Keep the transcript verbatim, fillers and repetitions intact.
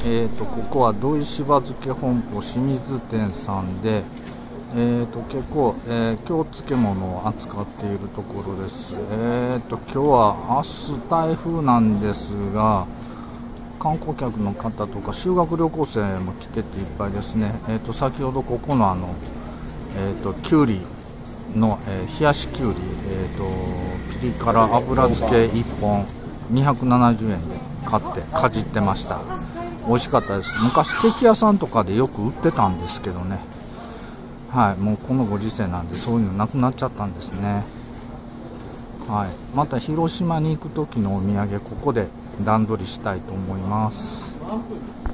えーと、ここは土井しば漬け本舗清水店さんで、えーと、結構、えー、京漬物を扱っているところです。えーと、今日は明日台風なんですが、観光客の方とか修学旅行生も来てていっぱいですね。えーと、先ほどここのあの、えーと、きゅうりの、えー、冷やしきゅうり、えーと、ピリ辛油漬けいっぽんにひゃくななじゅうえんで買ってかじってました。美味しかったです。昔ケーキ屋さんとかでよく売ってたんですけどね。はい、もうこのご時世なんでそういうのなくなっちゃったんですね。はい、また広島に行く時のお土産ここで段取りしたいと思います。